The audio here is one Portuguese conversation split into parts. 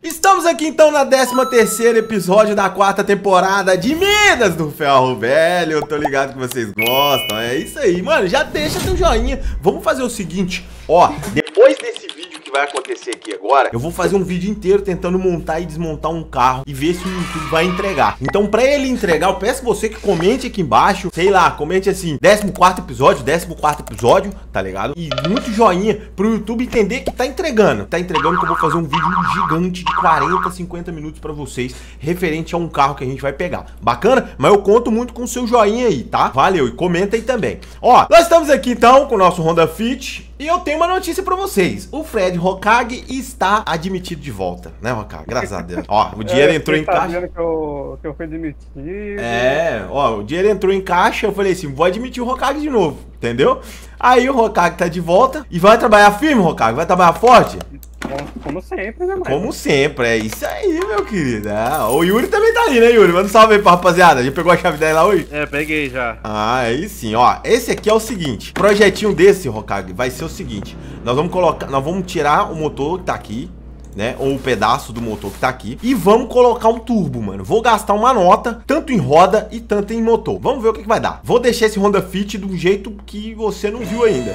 Estamos aqui então na 13º episódio da 4ª temporada de Minas do Ferro Velho. Eu tô ligado que vocês gostam, é isso aí, mano. Já deixa seu joinha. Vamos fazer o seguinte, ó, depois desse vídeo que vai acontecer aqui agora, eu vou fazer um vídeo inteiro tentando montar e desmontar um carro e ver se o YouTube vai entregar. Então pra ele entregar, eu peço você que comente aqui embaixo, sei lá, comente assim, 14º episódio, tá ligado? E muito joinha pro YouTube entender que tá entregando. Tá entregando que eu vou fazer um vídeo gigante de 40, 50 minutos pra vocês, referente a um carro que a gente vai pegar. Bacana? Mas eu conto muito com o seu joinha aí, tá? Valeu, e comenta aí também. Ó, nós estamos aqui então com o nosso Honda Fit e eu tenho uma notícia pra vocês. O Fred Hokage está admitido de volta, né, Hokage? Graças a Deus. Ó, o dinheiro entrou em caixa. Que eu fui demitido. É, ó, o dinheiro entrou em caixa, eu falei assim, vou admitir o Hokage de novo, entendeu? Aí o Hokage tá de volta e vai trabalhar firme, Hokage, vai trabalhar forte? Como sempre, né, mano? Como sempre, é isso aí, meu querido. Ah, o Yuri também tá ali, né, Yuri? Manda um salve aí pra rapaziada. Já pegou a chave dela hoje? É, peguei já. Ah, aí sim, ó. Esse aqui é o seguinte. Projetinho desse, Hokage, vai ser o seguinte. Nós vamos tirar o motor que tá aqui, né, ou um pedaço do motor que tá aqui, e vamos colocar um turbo, mano. Vou gastar uma nota, tanto em roda e tanto em motor. Vamos ver o que vai dar. Vou deixar esse Honda Fit do jeito que você não viu ainda.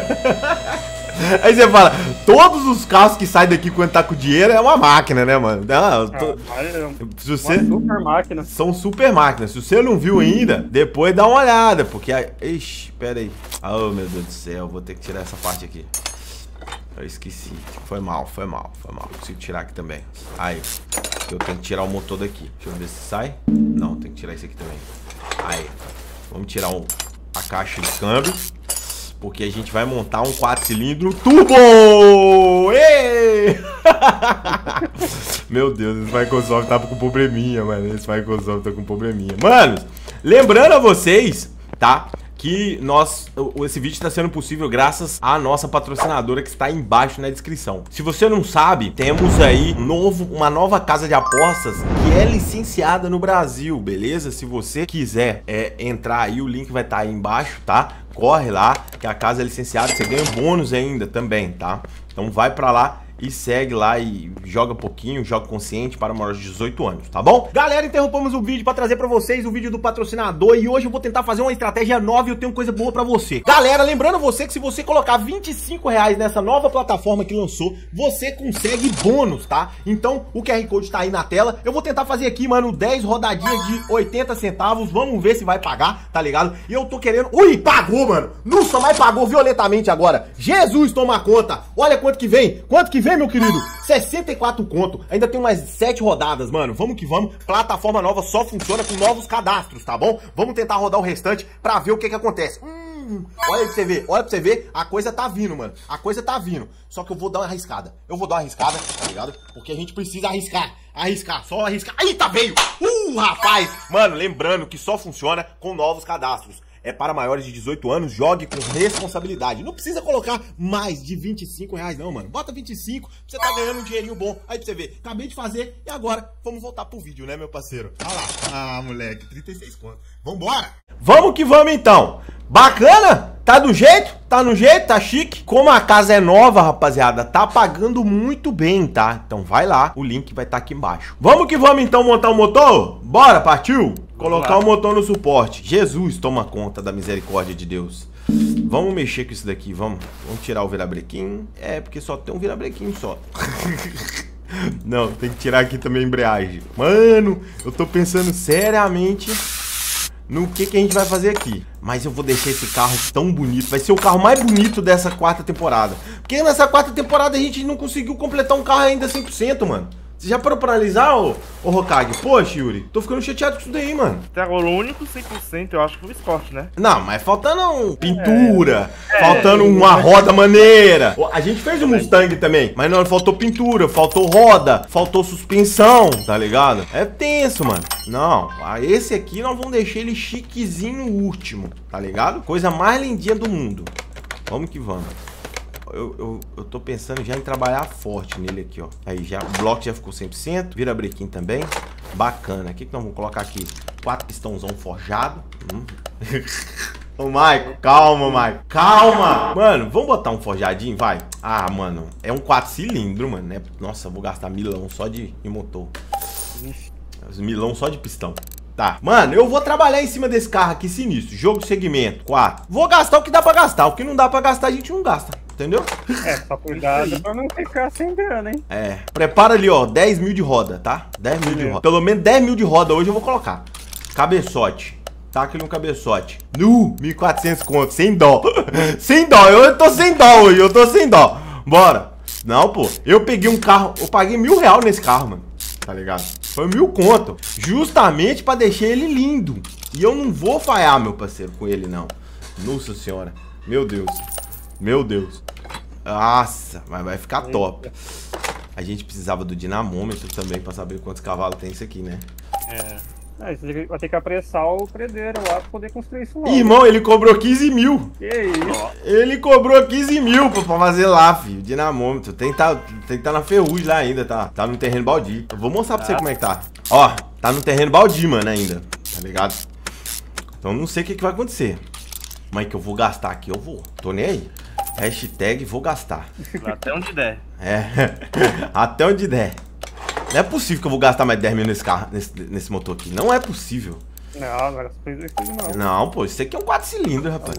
Aí você fala, todos os carros que saem daqui quando tá com dinheiro é uma máquina, né, mano? Se você... super máquina. São super máquinas. Se você não viu ainda, depois dá uma olhada, porque... Ixi, pera aí. Oh, meu Deus do céu, vou ter que tirar essa parte aqui. Eu esqueci. Foi mal. Consigo tirar aqui também. Aí, eu tenho que tirar o motor daqui. Deixa eu ver se sai. Não, tem que tirar esse aqui também. Aí, vamos tirar a caixa de câmbio, porque a gente vai montar um 4-cilindro turbo! Êêê! Meu Deus, esse Microsoft tá com probleminha, mano. Esse Microsoft tá com probleminha. Manos, lembrando a vocês, tá? Que esse vídeo está sendo possível graças à nossa patrocinadora que está embaixo na descrição. Se você não sabe, temos aí uma nova casa de apostas que é licenciada no Brasil, beleza? Se você quiser entrar aí, o link vai estar aí embaixo, tá? Corre lá, que a casa é licenciada, você ganha bônus ainda também, tá? Então vai pra lá e segue lá e joga pouquinho, joga consciente para maiores de 18 anos, tá bom? Galera, interrompamos o vídeo para trazer para vocês o vídeo do patrocinador e hoje eu vou tentar fazer uma estratégia nova e eu tenho coisa boa para você. Galera, lembrando você que se você colocar R$25 nessa nova plataforma que lançou, você consegue bônus, tá? Então, o QR Code tá aí na tela. Eu vou tentar fazer aqui, mano, 10 rodadinhas de 80 centavos. Vamos ver se vai pagar, tá ligado? E eu tô querendo... Ui, pagou, mano! Nossa, mas pagou violentamente agora. Jesus, toma conta! Olha quanto que vem! Quanto que vem, meu querido? 64 conto. Ainda tem umas 7 rodadas, mano. Vamos que vamos. Plataforma nova só funciona com novos cadastros, tá bom? Vamos tentar rodar o restante pra ver o que acontece. Olha pra você ver, olha pra você ver. A coisa tá vindo, mano. A coisa tá vindo. Só que eu vou dar uma arriscada. Tá ligado? Porque a gente precisa arriscar, só arriscar. Eita, veio! Rapaz! Mano, lembrando que só funciona com novos cadastros. É para maiores de 18 anos, jogue com responsabilidade. Não precisa colocar mais de R$25 não, mano. Bota 25, você tá ganhando um dinheirinho bom. Aí pra você ver, acabei de fazer e agora vamos voltar pro vídeo, né, meu parceiro? Olha lá. Ah, moleque, 36 conto. Vambora! Vamos que vamos então. Bacana? Tá do jeito? Tá no jeito? Tá chique? Como a casa é nova, rapaziada, tá pagando muito bem, tá? Então vai lá, o link vai estar aqui embaixo. Vamos que vamos então montar o motor? Bora, partiu? Colocar o motor no suporte. Jesus, toma conta da misericórdia de Deus. Vamos mexer com isso daqui, vamos tirar o virabrequim. É, porque só tem um virabrequim só. Não, tem que tirar aqui também a embreagem. Mano, eu tô pensando seriamente no que a gente vai fazer aqui. Mas eu vou deixar esse carro tão bonito. Vai ser o carro mais bonito dessa 4ª temporada. Porque nessa 4ª temporada a gente não conseguiu completar um carro ainda 100%, mano. Você já parou pra analisar, ô Hokage? Poxa, Yuri, tô ficando chateado com isso daí, mano. Até agora o único 100% eu acho que foi o Scott, né? Não, mas faltando pintura, faltando uma roda maneira. A gente fez o Mustang também, mas não, faltou pintura, faltou roda, faltou suspensão, tá ligado? É tenso, mano. Não, esse aqui nós vamos deixar ele chiquezinho no último, tá ligado? Coisa mais lindinha do mundo. Vamos que vamos. Eu tô pensando já em trabalhar forte nele aqui, ó. Aí já, o bloco já ficou 100%, virabrequim também. Bacana. O que nós vamos colocar aqui? 4 pistãozão forjado. Ô, Maico, calma, Maico. Calma! Mano, vamos botar um forjadinho, vai? Ah, mano, é um 4 cilindros, mano, né? Nossa, eu vou gastar milão só de motor. Milão só de pistão. Tá, mano, eu vou trabalhar em cima desse carro aqui sinistro. Jogo de segmento, 4. Vou gastar o que dá pra gastar. O que não dá pra gastar, a gente não gasta. Entendeu? É, só cuidado pra não ficar sem grana, hein? É, prepara ali, ó, 10 mil de roda, tá? 10 mil de roda. Pelo menos 10 mil de roda hoje eu vou colocar. Cabeçote. Taca ali um cabeçote. 1.400 conto, sem dó. Sem dó, eu tô sem dó hoje, eu tô sem dó. Bora. Não, pô, eu peguei um carro, eu paguei R$1.000 nesse carro, mano. Tá ligado? Foi 1.000 conto. Justamente pra deixar ele lindo. E eu não vou falhar, meu parceiro, com ele, não. Nossa senhora. Meu Deus. Meu Deus. Nossa, mas vai ficar top. A gente precisava do dinamômetro também pra saber quantos cavalos tem isso aqui, né? Você vai ter que apressar o predeiro lá pra poder construir isso logo. Irmão, ele cobrou 15 mil. Que isso? Ele cobrou 15 mil pra fazer lá, filho. Dinamômetro. Tem que tá na ferrugem lá ainda, tá? Tá no terreno baldio. Eu vou mostrar pra você como é que tá. Ó, tá no terreno baldio, mano, ainda. Tá ligado? Então não sei o que vai acontecer. Mas que eu vou gastar aqui, eu vou. Tô nem aí. Hashtag vou gastar. Até onde der. É, até onde der. Não é possível que eu vou gastar mais de 10 mil nesse carro, nesse motor aqui. Não é possível. Não, agora você fez isso não. Não, pô, isso aqui é um 4 cilindros, rapaz.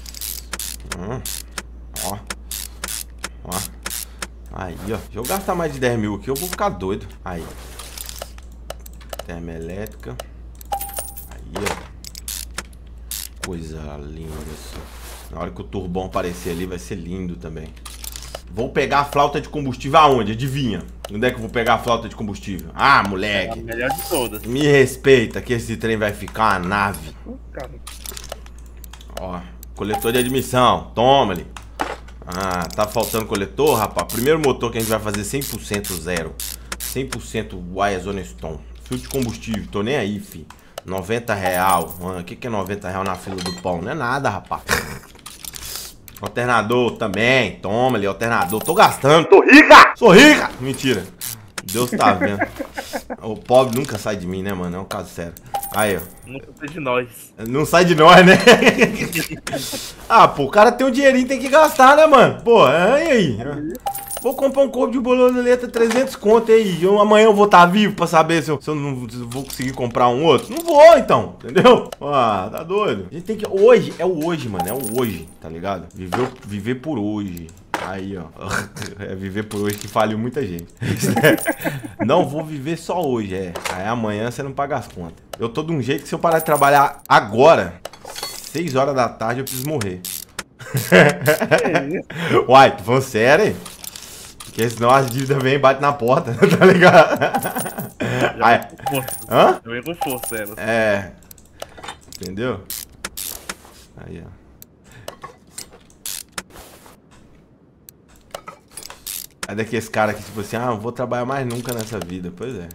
Ó. Ó. Aí, ó. Se eu gastar mais de 10 mil aqui, eu vou ficar doido. Aí. Termoelétrica. Aí, ó. Coisa linda isso. Na hora que o turbão aparecer ali, vai ser lindo também. Vou pegar a flauta de combustível aonde? Adivinha? Onde é que eu vou pegar a flauta de combustível? Ah, moleque. É a melhor de todas. Me respeita que esse trem vai ficar uma nave. Cara. Ó, coletor de admissão. Toma ali. Ah, tá faltando coletor, rapaz. Primeiro motor que a gente vai fazer 100% zero. 100% Wire Stone. Filtro de combustível. Tô nem aí, fi. R$90. Mano, o que é R$90 na fila do pão? Não é nada, rapaz. Alternador também. Toma ali, alternador. Tô gastando. Tô rica! Sou rica! Mentira. Deus tá vendo. O pobre nunca sai de mim, né, mano? É um caso sério. Aí, ó. Nunca sai de nós. Não sai de nós, né? Ah, pô, o cara tem um dinheirinho, tem que gastar, né, mano? Pô, e aí? Vou comprar um corpo de borboleta 300 conto aí. Amanhã eu vou estar vivo pra saber se eu não vou conseguir comprar um outro. Não vou, então. Entendeu? Ah, tá doido. A gente tem que... Hoje, é o hoje, mano. É o hoje, tá ligado? Viver por hoje. Aí, ó. É viver por hoje que faliu muita gente. Não vou viver só hoje, é. Aí amanhã você não paga as contas. Eu tô de um jeito que se eu parar de trabalhar agora, 6 horas da tarde, eu preciso morrer. Uai, tô falando sério, hein? Porque senão as dívidas vêm e batem na porta, tá ligado? Aí. Hã? Eu venho com força, ela. É. Entendeu? Aí, ó. É daqueles caras que, tipo assim, ah, não vou trabalhar mais nunca nessa vida. Pois é.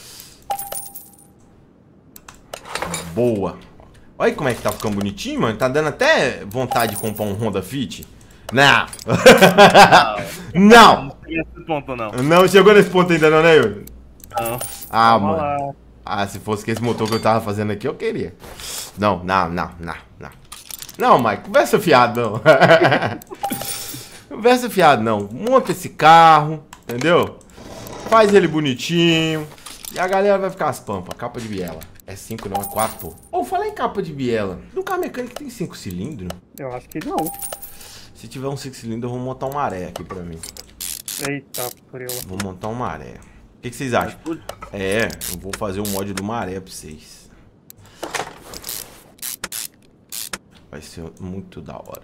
Boa. Olha aí como é que tá ficando bonitinho, mano. Tá dando até vontade de comprar um Honda Fit. Não. Não. Não cheguei nesse ponto, não. Não chegou nesse ponto ainda não, né, Yuri? Não. Ah, mano. Ah, se fosse com esse motor que eu tava fazendo aqui, eu queria. Não. Não, Mike, conversa fiado, não. Conversa fiado, não. Monta esse carro, entendeu? Faz ele bonitinho. E a galera vai ficar as pampas. Capa de biela. É 5 não, é 4, pô. Ou fala em capa de biela. No carro mecânico tem 5 cilindros? Eu acho que não. Se tiver um 5 cilindros, eu vou montar uma maré aqui pra mim. Eita, porra. Vou montar uma maré. O que vocês acham? É, eu vou fazer um mod do maré pra vocês. Vai ser muito da hora.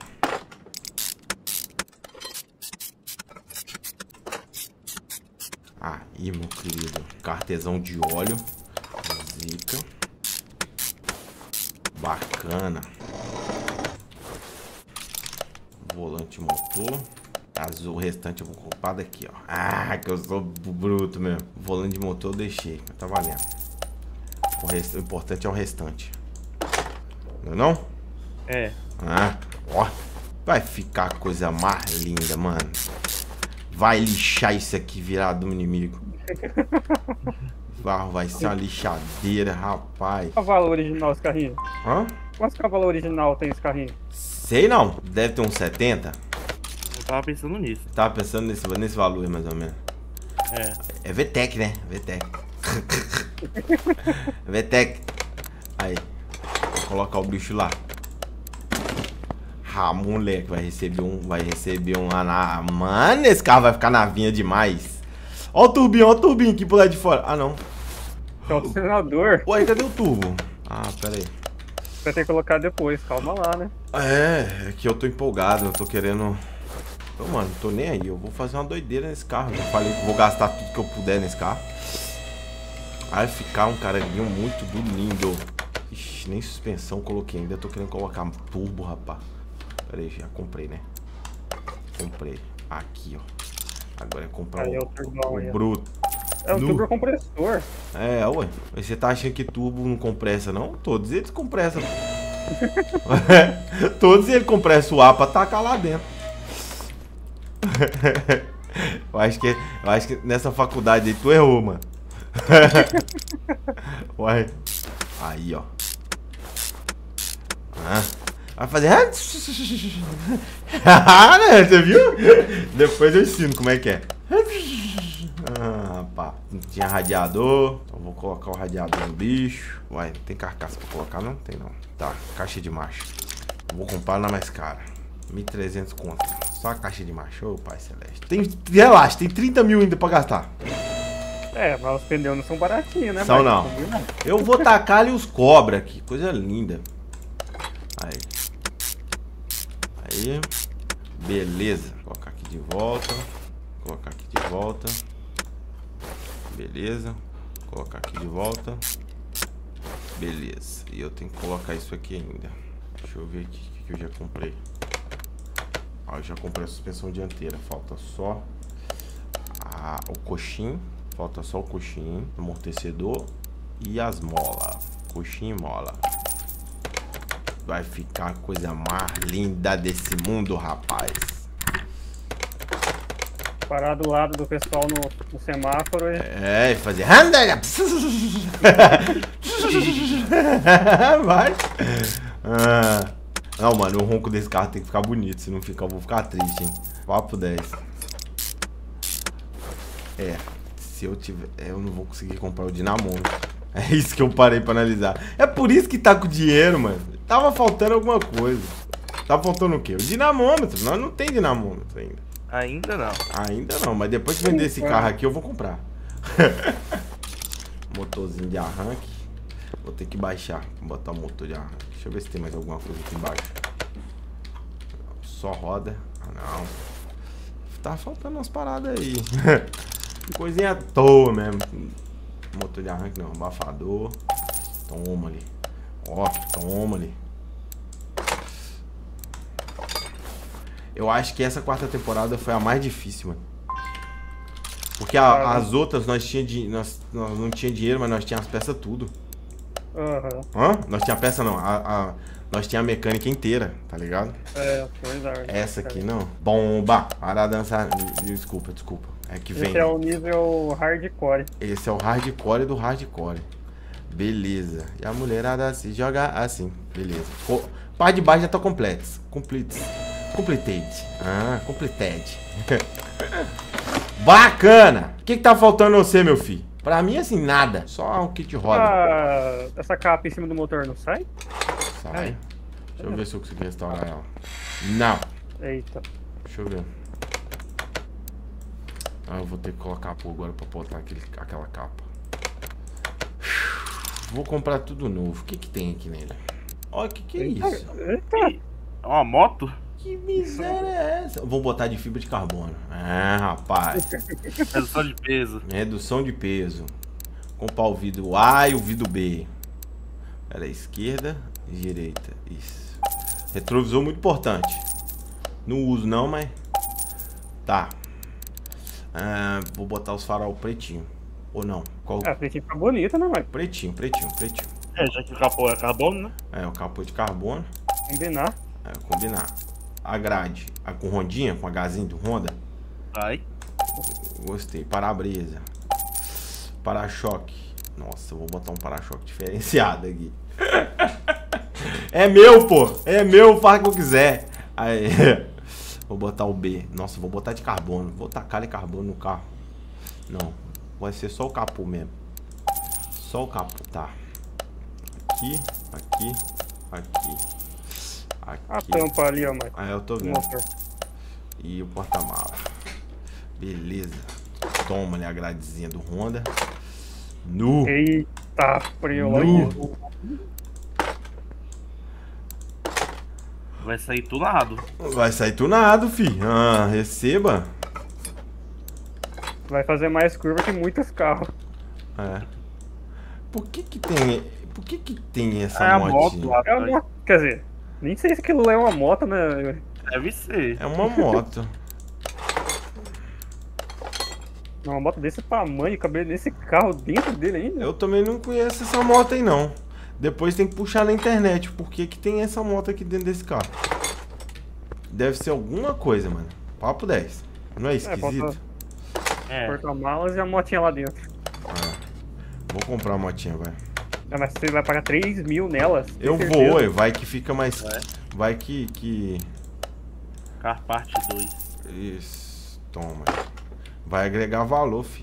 Aí, meu querido. Cartesão de óleo. Zica. Bacana. Volante motor. O restante eu vou ocupar daqui, ó. Ah, que eu sou bruto mesmo. Volante de motor eu deixei. Tá valendo. O importante é o restante. Não é não? É. Ah, ó. Vai ficar a coisa mais linda, mano. Vai lixar isso aqui virado do inimigo. carro vai ser uma lixadeira, rapaz. Cavalo original esse carrinho? Hã? Quantos cavalos original tem esse carrinho? Sei não, deve ter uns 70. Eu tava pensando nisso. Tava pensando nesse valor aí, mais ou menos. É VTEC, né? VTEC. VTEC. Aí. Vou colocar o bicho lá. Ah, moleque, vai receber um lá. Mano, esse carro vai ficar navinha demais. Ó o turbinho aqui pro lado de fora. Ah, não. É o alternador. Ué, cadê o turbo? Ah, pera aí. Vai ter que colocar depois, calma lá, né? É que eu tô empolgado, eu tô querendo... Então, mano, não tô nem aí, eu vou fazer uma doideira nesse carro. Eu falei que vou gastar tudo que eu puder nesse carro. Vai ficar um caranguinho muito lindo. Ixi, nem suspensão coloquei ainda, tô querendo colocar turbo, rapaz. Pera aí, já comprei, né? Comprei. Aqui, ó. Agora é comprar Aí é o o turbão aí, ó. bruto. É um turbo compressor. É, ué. Mas você tá achando que turbo não compressa, não? Todos eles compressam. Todos eles compressam o ar pra tacar lá dentro. Eu acho que nessa faculdade aí tu errou, mano. Ué. Aí, ó. Vai fazer... Ah, né? Você viu? Depois eu ensino como é que é. Rapaz, não tinha radiador. Então vou colocar o radiador no bicho. Uai, não tem carcaça pra colocar, não? Tem não. Tá, caixa de marcha. Vou comprar na mais cara. 1.300 conto. Só a caixa de marcha. Ô, pai celeste. Relaxa, tem 30 mil ainda pra gastar. É, mas os pneus não são baratinhos, né? São não. Eu vou tacar ali os cobra aqui. Coisa linda. Aí. Aí. Beleza. Vou colocar aqui de volta. Colocar aqui de volta. Beleza. Colocar aqui de volta. Beleza. E eu tenho que colocar isso aqui ainda. Deixa eu ver aqui o que eu já comprei. Ó, eu já comprei a suspensão dianteira. Falta só o coxim. Falta só o coxim, amortecedor e as molas. Coxim e mola. Vai ficar a coisa mais linda desse mundo, rapaz. Parar do lado do pessoal no semáforo e fazer... Vai. Não, mano, o ronco desse carro tem que ficar bonito. Se não ficar, eu vou ficar triste, hein. Papo 10. Se eu tiver... eu não vou conseguir comprar o dinamômetro. É isso que eu parei pra analisar. É por isso que tá com dinheiro, mano. Tava faltando alguma coisa. Tá faltando o quê? O dinamômetro. Nós não tem dinamômetro ainda. Ainda não. Ainda não, mas depois que vender esse carro aqui eu vou comprar. Motorzinho de arranque. Vou ter que baixar. Vou botar o motor de arranque. Deixa eu ver se tem mais alguma coisa aqui embaixo. Só roda. Ah, não. Tá faltando umas paradas aí. Coisinha à toa mesmo. Motor de arranque não, abafador. Toma ali. Ó, toma ali. Eu acho que essa quarta temporada foi a mais difícil, mano. Porque as outras nós não tinha dinheiro, mas nós tínhamos as peças tudo. Hã? Nós tinha a peça não, nós tinha a mecânica inteira, tá ligado? É, verdade. Essa aqui não. Bomba! Para dançar. Desculpa. É que vem. Esse é o nível hardcore. Esse é o hardcore do hardcore. Beleza. E a mulherada se joga assim. Beleza. Parte de baixo já tá completed. Completed. Bacana. O que tá faltando você, meu filho? Pra mim, assim, nada. Só um kit roda. Essa capa em cima do motor não sai? Sai. Deixa eu ver se eu consigo restaurar ela. Não. Eita. Deixa eu ver. Eu vou ter que colocar pô agora pra botar aquela capa. Vou comprar tudo novo. O que tem aqui nele? Olha, o que é isso? Eita. É uma moto? Que miséria é essa? Vou botar de fibra de carbono. Rapaz. Redução de peso. Redução de peso. Comprar o vidro A e o vidro B. Pera aí, esquerda e direita. Isso. Retrovisor muito importante. Não uso não, mas... Tá. Vou botar os farol pretinho. Ou não? Qual? Pretinho fica bonito, né, mãe? Pretinho. Já que o capô é carbono, né? O capô de carbono. Combinar. Combinar. A grade. Com rondinha, com a gazinha do Honda. Ai. Gostei. Para-brisa. Para-choque. Nossa, eu vou botar um para-choque diferenciado aqui. É meu, pô. É meu, faz o que eu quiser. Aí, vou botar o B. Nossa, vou botar de carbono. Vou tacar de carbono no carro. Não, vai ser só o capô mesmo. Só o capô, tá. Aqui, aqui, aqui. A tampa ali, ó, Mike. Ah, eu tô vendo. E o porta-mala. Beleza. Toma ali a gradezinha do Honda. Nu. Eita, frio. Nu. Vai sair tunado. Vai sair tunado, fi. Ah, receba. Vai fazer mais curva que muitos carros. É. Por que que tem essa É a motinha? moto lá. É uma moto, quer dizer, nem sei se aquilo é uma moto, né? Deve ser. É uma moto. Uma moto desse tamanho, cabelo nesse carro dentro dele ainda. Eu também não conheço essa moto aí, não. Depois tem que puxar na internet. Por que que tem essa moto aqui dentro desse carro? Deve ser alguma coisa, mano. Papo 10. Não é esquisito? É. Porta-malas e a motinha lá dentro. Vou comprar uma motinha, vai. Ah, mas você vai pagar 3 mil nelas? Eu tem vou, certeza? ué. Vai que fica mais... É. Vai que... Car parte 2. Isso. Toma. Vai agregar valor, fi.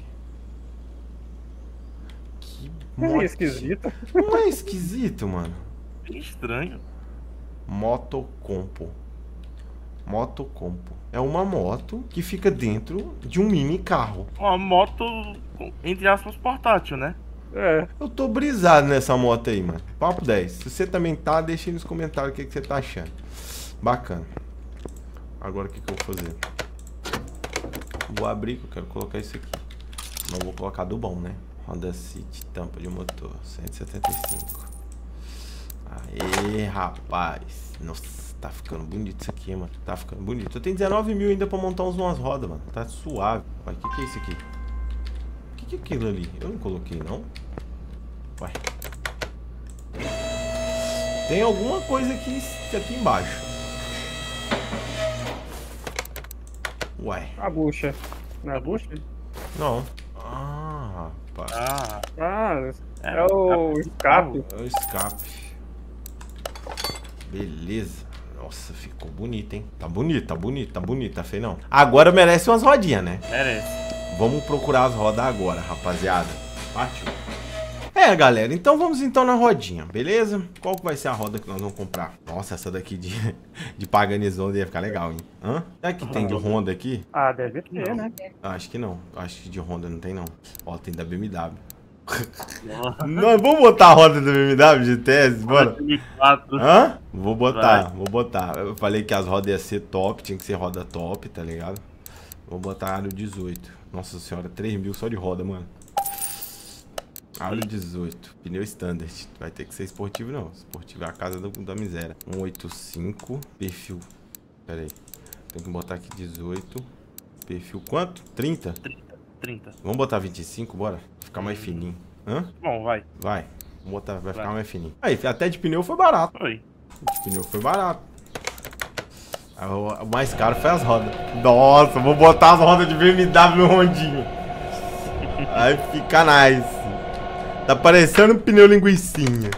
Que É moto esquisito. Não é esquisito, mano? Bem estranho. Motocompo. Motocompo. É uma moto que fica dentro de um mini carro. Uma moto, entre aspas, portátil, né? É. Eu tô brisado nessa moto aí, mano. Papo 10. Se você também tá, deixa aí nos comentários o que você tá achando. Bacana. Agora o que eu vou fazer? Vou abrir, que eu quero colocar isso aqui. Não vou colocar do bom, né? Honda City, tampa de motor, 175. Aê, rapaz. Nossa, tá ficando bonito isso aqui, mano. Tá ficando bonito. Eu tenho 19 mil ainda pra montar umas rodas, mano. Tá suave. Ué, o que é isso aqui? O que é aquilo ali? Eu não coloquei, não? Ué. Tem alguma coisa aqui embaixo. Ué. A bucha. Não é a bucha? Não. Ah, rapaz. Ah, Ah, é o escape. É o escape. Beleza. Nossa, ficou bonito, hein? Tá bonito, tá bonito, tá bonito, tá feio não. Agora merece umas rodinhas, né? merece. Vamos procurar as rodas agora, rapaziada. Partiu. É, galera, então vamos então na rodinha, beleza? Qual que vai ser a roda que nós vamos comprar? Nossa, essa daqui de Paganizão ia ficar legal, hein? Hã? Será que tem de Honda aqui? Ah, deve ter, né? Acho que não. Acho que de Honda não tem, não. Ó, tem da BMW. Nós vamos botar a roda da BMW de tese, bora? 2004. Hã? Vou botar, Vai. vou botar. Eu falei que as rodas iam ser top, tinha que ser roda top, tá ligado? Vou botar aro 18. Nossa senhora, 3 mil só de roda, mano. Aro 18. Pneu standard. Vai ter que ser esportivo, não. Esportivo é a casa da miséria. 185. Perfil. Pera aí. Tem que botar aqui 18. Perfil quanto? 30? 30. Vamos botar 25, bora? Ficar mais fininho. Hã? Bom, vai. Vai. Vamos botar, vai ficar mais fininho. Aí, até de pneu foi barato. Foi. De pneu foi barato. O mais caro foi as rodas. Nossa, vou botar as rodas de BMW no Rondinho. Aí fica nice. Tá parecendo um pneu linguicinha.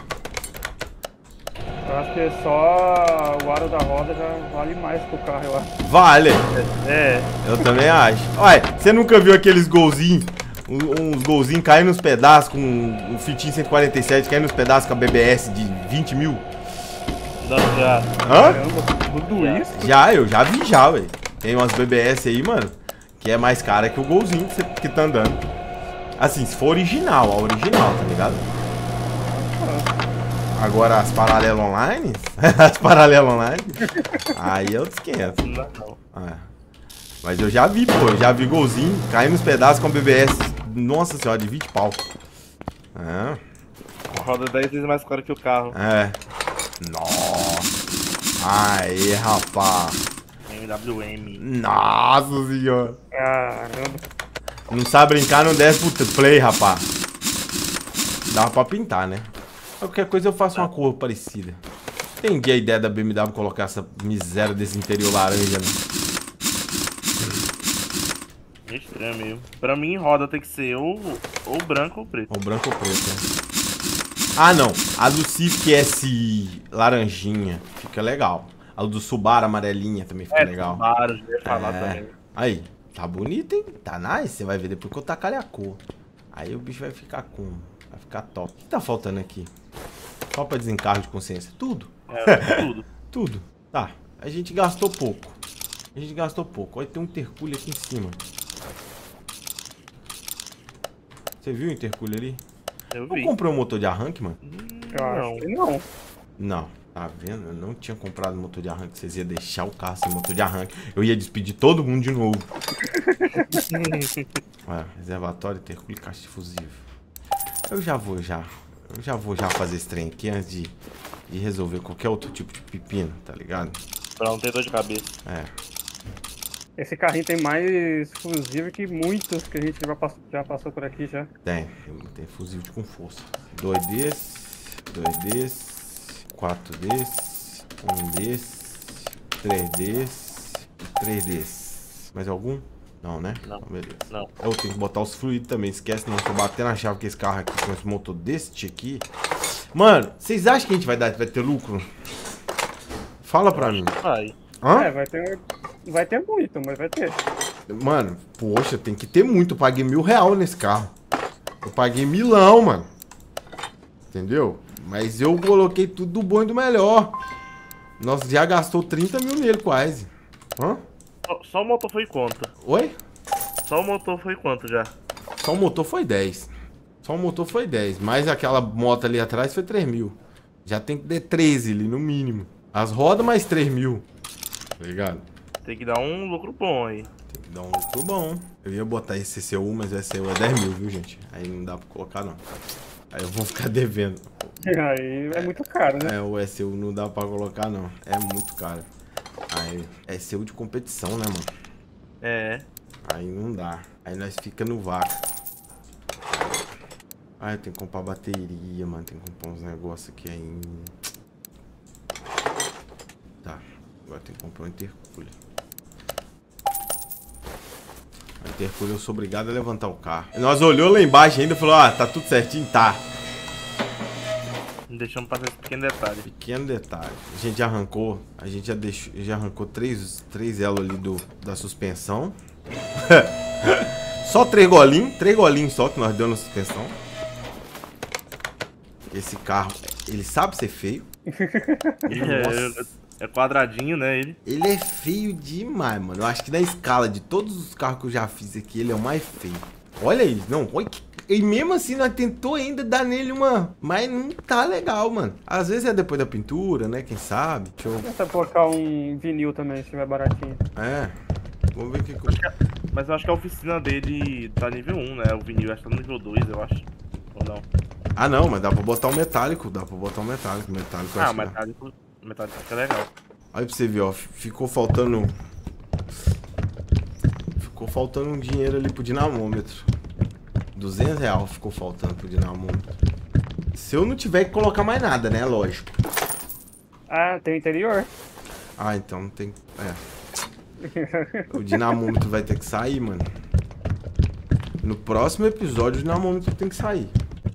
Eu acho que só o aro da roda já vale mais que o carro, eu acho. Vale. É. Eu também acho. Olha, você nunca viu aqueles golzinhos? Uns golzinhos caindo nos pedaços com um Fitinho 147 caindo nos pedaços com a BBS de 20 mil? Não, já. Hã? Caramba, tudo isso. Eu já vi já, velho. Tem umas BBS aí, mano, que é mais cara que o golzinho que tá andando. Assim, se for original, a original, tá ligado? Agora as paralelas online, as paralelas online, aí eu esquento. Não. Mas eu já vi, pô, eu já vi golzinho caindo nos pedaços com BBS, nossa senhora, de 20 pau. A roda 10 vezes mais cara que o carro. Nossa. Aê, rapaz. MWM. Nossa senhora. Caramba. Não sabe brincar, não desce pro play, rapaz. Dá pra pintar, né? Qualquer coisa eu faço uma cor parecida. Entendi a ideia da BMW colocar essa miséria desse interior laranja, né? É estranho mesmo. Pra mim, roda tem que ser ou branco ou preto. Ou branco ou preto, né? Ah, não. A do Civic S laranjinha fica legal. A do Subaru amarelinha também fica legal. Subaru, já ia falar também. Aí, tá bonito, hein? Tá nice. Você vai ver depois que eu tacar a cor. Aí o bicho vai ficar com... Vai ficar top. O que tá faltando aqui? Só pra desencargo de consciência. Tudo. Tudo. Tudo. Tá. A gente gastou pouco. A gente gastou pouco. Olha, tem um intercooler aqui em cima. Você viu o intercooler ali? Eu Não vi. comprou um motor de arranque, mano? Eu acho que não. Não. Tá vendo? Eu não tinha comprado motor de arranque. Vocês iam deixar o carro sem motor de arranque. Eu ia despedir todo mundo de novo. Olha, reservatório, intercooler, caixa de fusível. Eu já vou fazer esse trem aqui antes de resolver qualquer outro tipo de pepino, tá ligado? Pra não ter dor de cabeça. É. Esse carrinho tem mais fusível que muitos que a gente já passou por aqui já. Tem fusível com força. 2 desses, 2 desses, 4 desses, 1 desses, 3 desses e 3 desses. Mais algum? Não, né? Não. Beleza. Não. Eu tenho que botar os fluidos também. Esquece, não. Tô batendo a chave que esse carro aqui com esse motor desse aqui. Mano, vocês acham que a gente vai ter lucro? Fala pra mim. Vai. Hã? É, vai ter muito, mas vai ter. Mano, poxa, tem que ter muito. Eu paguei R$1.000 nesse carro. Eu paguei milão, mano. Entendeu? Mas eu coloquei tudo do bom e do melhor. Nós já gastou 30 mil nele quase. Hã? Só o motor foi quanto? Oi? Só o motor foi quanto já? Só o motor foi 10. Só o motor foi 10. Mas aquela moto ali atrás foi 3 mil. Já tem que ter 13 ali, no mínimo. As rodas mais 3 mil. Tá ligado? Tem que dar um lucro bom aí. Tem que dar um lucro bom. Eu ia botar esse CCU, mas o ECU é 10 mil, viu, gente? Aí não dá pra colocar, não. Aí eu vou ficar devendo. Aí é muito caro, né? É, o ECU não dá pra colocar, não. É muito caro. Aí, é ECU de competição, né, mano? É. Aí não dá. Aí nós fica no vácuo. Ah, eu tenho que comprar bateria, mano. Tem que comprar uns negócios aqui ainda. Tá. Agora tem que comprar um intercooler. O intercooler eu sou obrigado a levantar o carro. Nós olhou lá embaixo ainda e falou, ah, tá tudo certinho? Tá. Não deixamos passar esse pequeno detalhe. Pequeno detalhe. A gente já arrancou. A gente já arrancou três elos ali da suspensão. Só 3 golinhos só que nós deu na suspensão. Esse carro, ele sabe ser feio. É quadradinho, né, ele? Ele é feio demais, mano. Eu acho que na escala de todos os carros que eu já fiz aqui, ele é o mais feio. Olha ele, não, olha que... E mesmo assim, nós tentou ainda dar nele uma... Mas não tá legal, mano. Às vezes é depois da pintura, né, quem sabe. Deixa eu... Tenta colocar um vinil também, se estiver baratinho. É. Vamos ver o que... Mas eu acho que a oficina dele tá nível 1, né? O vinil acho que tá no nível 2, eu acho. Ou não? Ah, não, mas dá pra botar um metálico. Dá pra botar um metálico. Metálico eu Ah, acho que dá. metálico acho que é legal. Aí pra você ver, ó. Ficou faltando... Ficou faltando um dinheiro ali pro dinamômetro. R$200 ficou faltando pro dinamômetro. Se eu não tiver que colocar mais nada, né? Lógico. Ah, tem o interior. Ah, então não tem... É. O dinamômetro vai ter que sair, mano. No próximo episódio o dinamômetro tem que sair.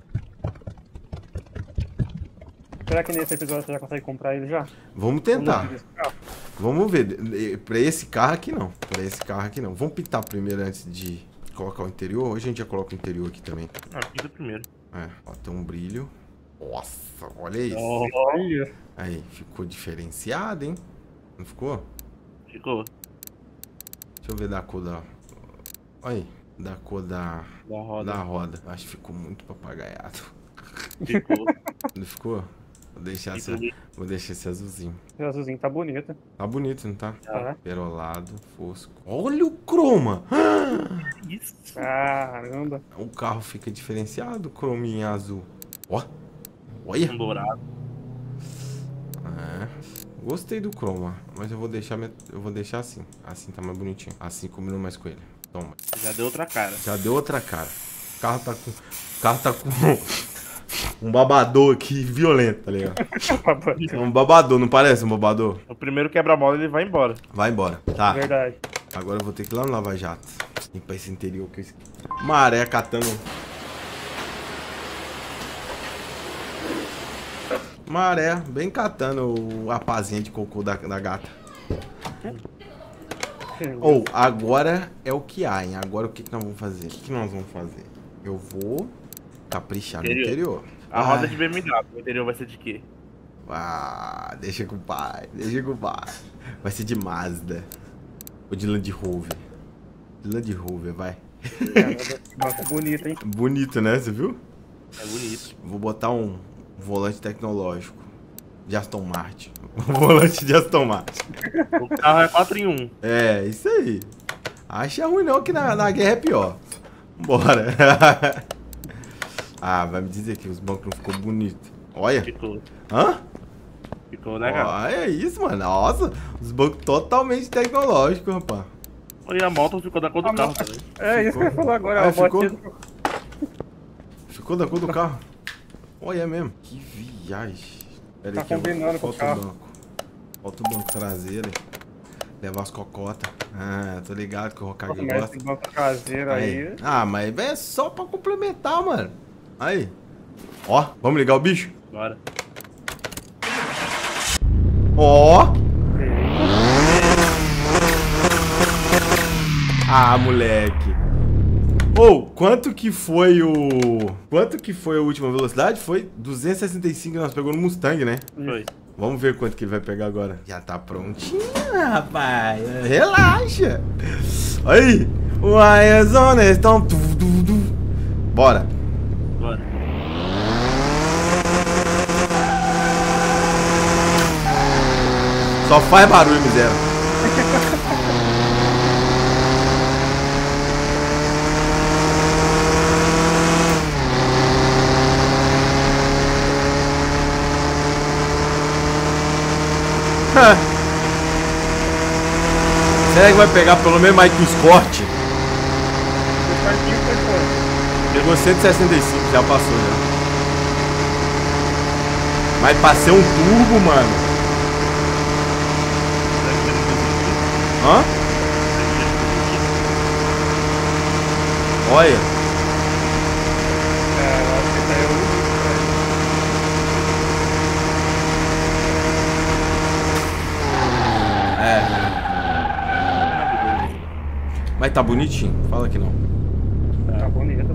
Será que nesse episódio você já consegue comprar ele já? Vamos tentar. Vamos ver. Pra esse carro aqui não. Pra esse carro aqui não. Vamos pintar primeiro antes de colocar o interior. Hoje a gente já coloca o interior aqui também. Ah, pinta primeiro. É, ó, tem um brilho. Nossa, olha isso. Olha. Aí, ficou diferenciado, hein? Não ficou? Ficou. Deixa eu ver da cor da... Olha aí. Da cor da roda. roda. Acho que ficou muito papagaiado. Ficou. Não ficou? Vou deixar esse azulzinho. O azulzinho tá bonito. Tá bonito, não tá? Tá. Perolado, fosco. Olha o croma! Isso. Caramba. O carro fica diferenciado, crominho azul. Ó! Olha! Um dourado. É. Gostei do croma, mas eu vou deixar assim. Assim tá mais bonitinho. Assim combinou mais com ele. Toma. Já deu outra cara. Já deu outra cara. O carro tá com um babador aqui violento, tá ligado? É um babador, não parece um babador? O primeiro quebra-mola ele vai embora. Vai embora. Tá. Verdade. Agora eu vou ter que ir lá no Lava Jato. Tem pra esse interior que eu esqueci. Maré catando. Maré, bem catando a pazinha de cocô da gata. Ou, agora é o que há, hein? Agora o que nós vamos fazer? O que nós vamos fazer? Eu vou caprichar no interior. A roda de BMW, o interior vai ser de quê? Ah, deixa com o pai, deixa com o pai. Vai ser de Mazda. Ou de Land Rover. De Land Rover, vai. Nossa, bonito, hein? Bonito, né? Você viu? É bonito. Vou botar um volante tecnológico de Aston Martin. Um volante de Aston Martin. O carro é 4 em 1. É, isso aí. Acha ruim não, que na guerra é pior. Bora. Ah, vai me dizer que os bancos não ficou bonito. Olha. Ficou. Hã? Ficou, né, cara? Olha isso, mano. Nossa, os bancos totalmente tecnológicos, rapaz. E a moto ficou da cor do carro também. É isso que eu ia falar agora. Ah, a motinha ficou? Ficou da cor do carro? Olha mesmo. Que viagem. Pera Tá aí que eu combinando com o falta o carro. banco. Falta o banco traseiro. Levar as cocotas. Ah, tô ligado que o Hokage Mas gosta. esse banco traseiro aí. Ah, mas é só pra complementar, mano. Aí. Ó, vamos ligar o bicho? Bora. Ó. Ah, moleque. Ou, quanto que foi a última velocidade? Foi 265 que nós pegamos no Mustang, né? Foi. Vamos ver quanto que ele vai pegar agora. Já tá prontinho, rapaz. Relaxa. Aí. Why is on it? Bora. Bora. Só faz barulho, miséria. Será que vai pegar pelo menos mais que o Escort? Pegou 165, já passou já. Mas pra ser um turbo, mano. Hã? Olha. Mas tá bonitinho? Fala que não. Tá bonito.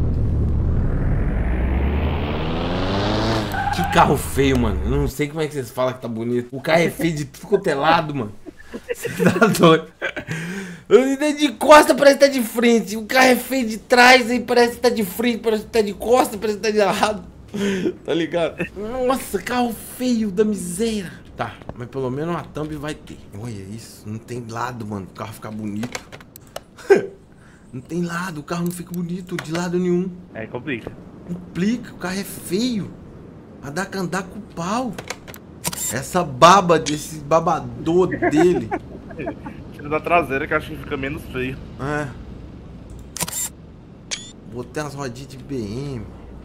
Que carro feio, mano. Eu não sei como é que vocês falam que tá bonito. O carro é feio de tudo quanto é lado, mano. Você tá doido. De costa parece que tá de frente. O carro é feio de trás, aí parece que tá de frente, parece que tá de costa, parece que tá de lado. Tá ligado? Nossa, carro feio da miséria. Tá, mas pelo menos uma thumb vai ter. Olha isso, não tem lado, mano. O carro ficar bonito. Não tem lado, o carro não fica bonito de lado nenhum. É, complica. Complica, o carro é feio. Vai dar que andar com o pau. Essa baba desse babador dele. Tira da traseira que eu acho que fica menos feio. É. Botei umas rodinhas de BM.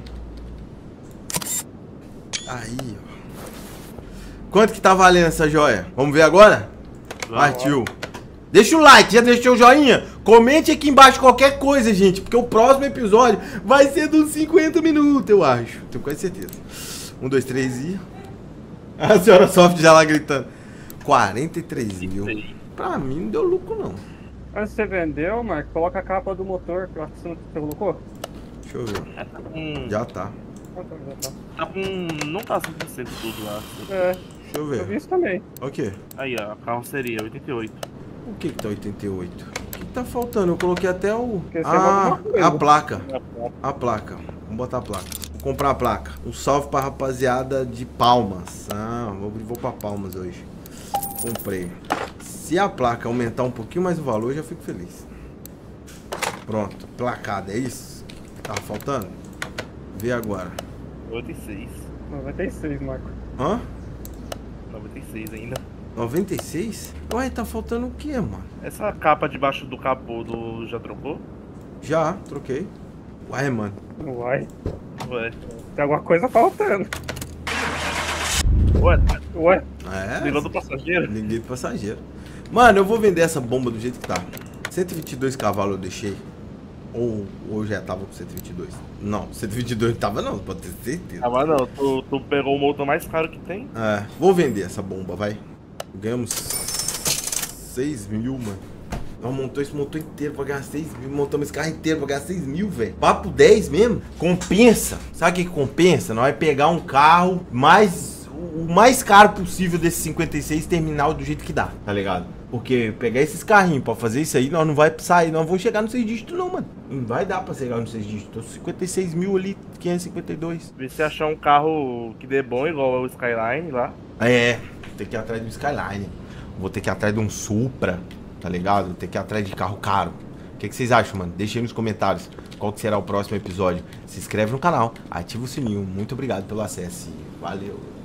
Aí, ó. Quanto que tá valendo essa joia? Vamos ver agora? Partiu. Deixa o like, já deixou o joinha? Comente aqui embaixo qualquer coisa, gente. Porque o próximo episódio vai ser de uns 50 minutos, eu acho. Tenho quase certeza. 1, 2, 3 e... A senhora Soft já lá gritando. 43 mil. Pra mim não deu lucro, não. Antes você vendeu, Marco, coloca a capa do motor, que eu acho que você colocou. Deixa eu ver. Tá com... Já tá. Tá com... Não tá 100% tudo lá. É, Deixa eu eu vi ver. isso também. O quê? Aí, ó. A carroceria, 88. O que que tá 88? O que tá faltando? Eu coloquei até o... Porque você Ah, bota uma coisa. a placa. A placa. Vamos botar a placa. Vou comprar a placa. Um salve pra rapaziada de Palmas. Ah, vou pra Palmas hoje. Comprei. Se a placa aumentar um pouquinho mais o valor, eu já fico feliz. Pronto. Placada, é isso? Tava faltando? Vê agora. 96. 96, Marco. Hã? 96 ainda. 96? Ué, tá faltando o quê, mano? Essa capa debaixo do capô do... Já trocou? Já, troquei. Ué, mano. Uai, Ué. tem alguma coisa faltando. Ué, Ué, É. ligou do passageiro? Liguei do passageiro. Mano, eu vou vender essa bomba do jeito que tá. 122 cavalos eu deixei. Ou já tava com 122? Não, 122 não tava não, pode ter certeza. Ah, mas não, tu pegou o motor mais caro que tem? É, vou vender essa bomba, vai. Ganhamos 6 mil, mano. Nós montamos esse motor inteiro pra ganhar 6 mil. Montamos esse carro inteiro pra ganhar 6 mil, velho. Papo 10 mesmo. Compensa. Sabe o que compensa? Nós vamos pegar um carro o mais caro possível desse 56 terminal do jeito que dá, tá ligado? Porque pegar esses carrinhos pra fazer isso aí, nós não vai sair, nós vamos chegar no 6 dígitos não, mano. Não vai dar pra chegar no 6 dígitos. 56 mil ali, 552. Vê se achar um carro que dê bom, igual o Skyline lá. É, tem que ir atrás do Skyline. Vou ter que ir atrás de um Supra, tá ligado? Vou ter que ir atrás de carro caro. O que vocês acham, mano? Deixa aí nos comentários qual que será o próximo episódio. Se inscreve no canal, ativa o sininho. Muito obrigado pelo acesso e valeu.